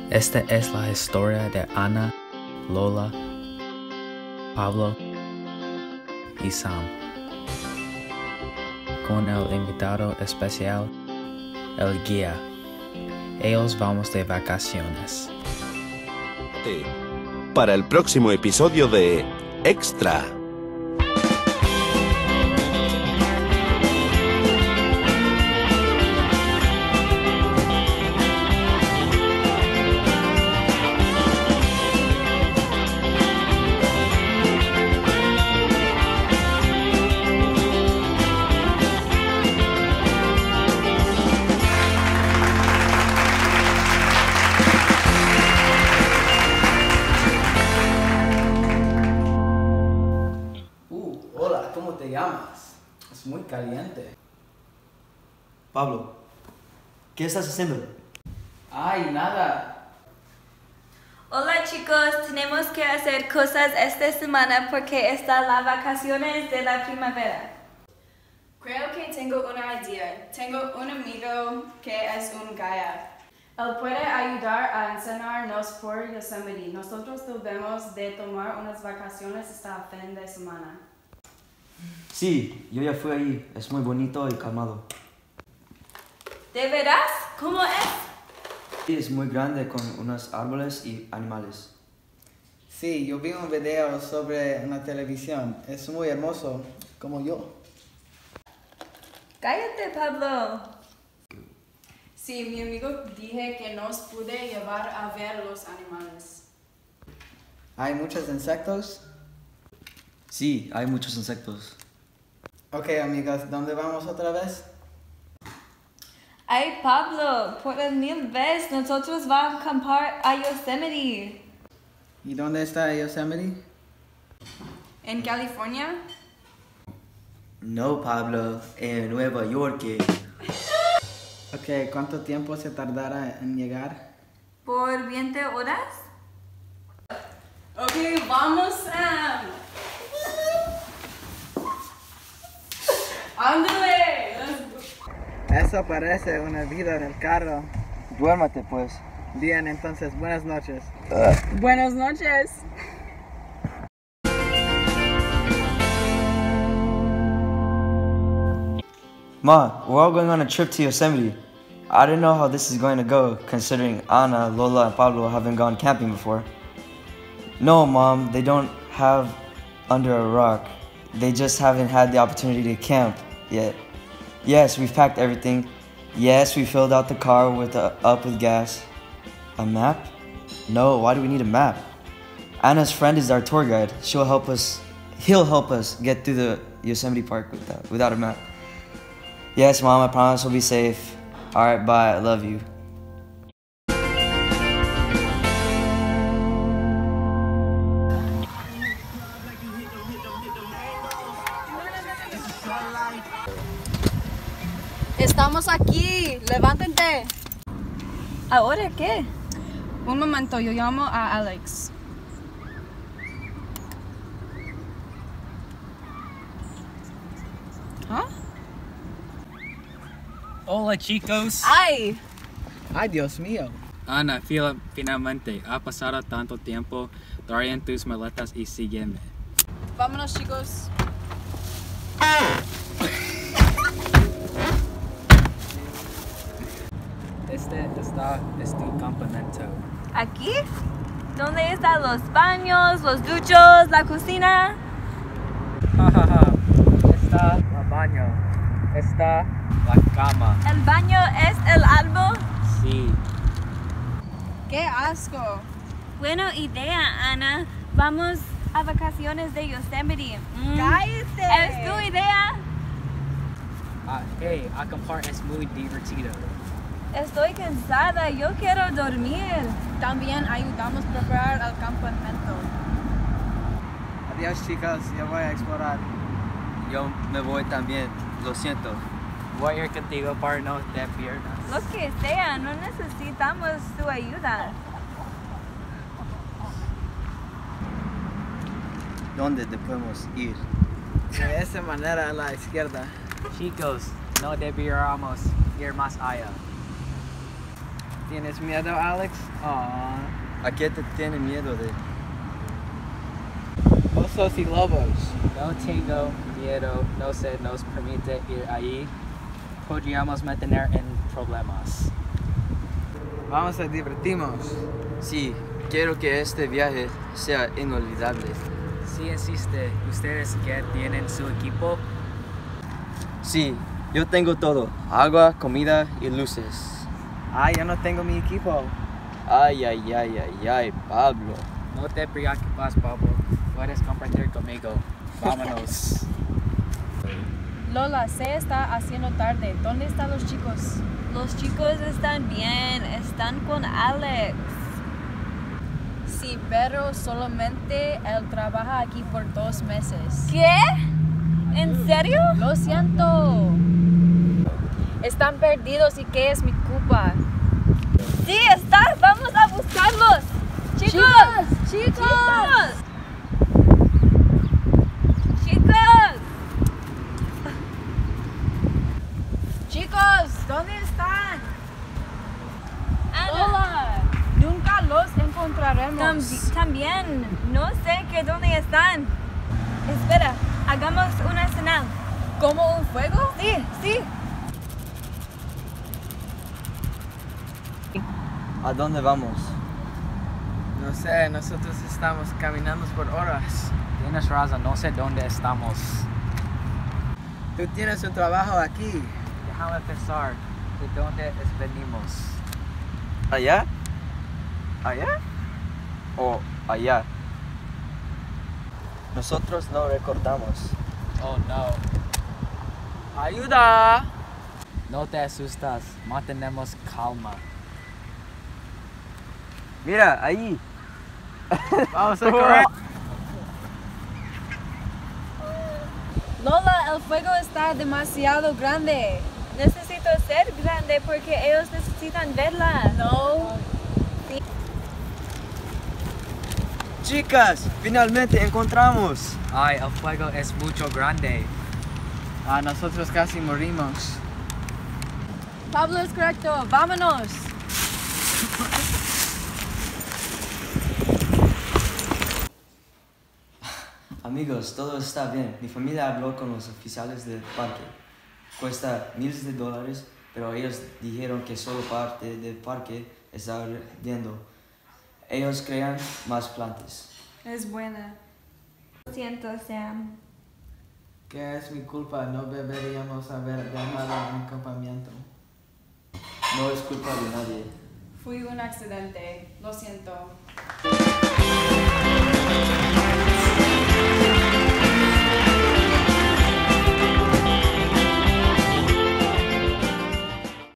Esta es la historia de Ana, Lola, Pablo y Sam, con el invitado especial, el guía. Ellos vamos de vacaciones. Para el próximo episodio de Extra. Hola, ¿cómo te llamas? Es muy caliente. Pablo, ¿qué estás haciendo? Ay, nada. Hola chicos, tenemos que hacer cosas esta semana porque están las vacaciones de la primavera. Creo que tengo una idea. Tengo un amigo que es un guía. Él puede ayudar a enseñarnos por Yosemite. Nosotros debemos de tomar unas vacaciones hasta fin de semana. Sí, yo ya fui ahí. Es muy bonito y calmado. ¿De veras? ¿Cómo es? Sí, es muy grande con unos árboles y animales. Sí, yo vi un video sobre en la televisión. Es muy hermoso, como yo. Cállate, Pablo. Sí, mi amigo dije que nos pude llevar a ver los animales. ¿Hay muchos insectos? Sí, hay muchos insectos. Ok, amigas, ¿dónde vamos otra vez? Ay, Pablo, por el 1000 veces nosotros vamos a acampar a Yosemite. ¿Y dónde está Yosemite? ¿En California? No, Pablo, en Nueva York. Ok, ¿cuánto tiempo se tardará en llegar? ¿Por 20 horas? Ok, vamos a... ¡Ándale! Eso parece una vida en el carro. Duérmate, pues. Bien, entonces, buenas noches. Buenas noches. Ma, we're all going on a trip to Yosemite. I don't know how this is going to go, considering Ana, Lola, and Pablo haven't gone camping before. No, Mom, they don't have under a rock. They just haven't had the opportunity to camp yet. Yes, we've packed everything. Yes, we filled out the car up with gas. A map? No, why do we need a map? Anna's friend is our tour guide. He'll help us get through the Yosemite Park without a map. Yes, Mom, I promise we'll be safe. Alright, bye, I love you. Estamos aquí. Levántate. ¿Ahora qué? Un momento, yo llamo a Alex. ¿Ah? Hola chicos. ¡Ay! Ay, Dios mío. Ana, finalmente, ha pasado tanto tiempo. Trae en tus maletas y sígueme. Vámonos, chicos. Este es tu campamento. ¿Aquí? ¿Dónde están los baños, los duchos, la cocina? Está el baño. Está la cama. ¿El baño es el árbol? Sí. ¡Qué asco! Buena idea, Ana. Vamos a vacaciones de Yosemite. ¡Cállate! ¿Es tu idea? Hey, acampar es muy divertido. Estoy cansada. Yo quiero dormir. También ayudamos a preparar el campamento. Adiós, chicas, yo voy a explorar. Yo me voy también, lo siento. Voy a ir contigo para no de piernas. Lo que sea, no necesitamos tu ayuda. ¿Dónde podemos ir? De esa manera a la izquierda. Chicos, no deberíamos ir más allá. ¿Tienes miedo, Alex? Aww. ¿A qué te tiene miedo de? Osos y lobos. No tengo miedo, no se nos permite ir ahí. Podríamos meter en problemas. Vamos a divertirnos. Sí, quiero que este viaje sea inolvidable. Si insiste, ¿ustedes qué tienen su equipo? Sí, yo tengo todo. Agua, comida y luces. Ah, yo no tengo mi equipo. Ay, ay, ay, ay, ay, Pablo. No te preocupes, Pablo. Puedes compartir conmigo. Vámonos. Lola, se está haciendo tarde. ¿Dónde están los chicos? Los chicos están bien, están con Alex. Sí, pero solamente él trabaja aquí por 2 meses. ¿Qué? ¿En serio? Lo siento. Están perdidos y ¿qué es mi culpa? Sí, está. Vamos a buscarlos. Chicos. Chicos. Chicos, ¿dónde están? Ana, Lola, nunca los encontraremos. también. No sé que dónde están. Espera, hagamos una señal. ¿Como un fuego? Sí, sí. ¿A dónde vamos? No sé, nosotros estamos caminando por horas. Tienes razón, no sé dónde estamos. Tú tienes un trabajo aquí. Déjame pensar, ¿de dónde venimos? ¿Allá? ¿Allá? ¿O allá? Nosotros no recordamos. Oh no. ¡Ayuda! No te asustas, mantenemos calma. Mira, ahí. Vamos a correr. Lola, el fuego está demasiado grande. Necesito ser grande porque ellos necesitan verla. No. Chicas, finalmente encontramos. Ay, el fuego es mucho grande. Ah, nosotros casi morimos. Pablo es correcto. Vámonos. Amigos, todo está bien. Mi familia habló con los oficiales del parque. Cuesta miles de dólares, pero ellos dijeron que solo parte del parque está ardiendo. Ellos crean más plantas. Es buena. Lo siento, Sam. Que es mi culpa, no deberíamos haber dejado un campamento. No es culpa de nadie. Fui un accidente. Lo siento.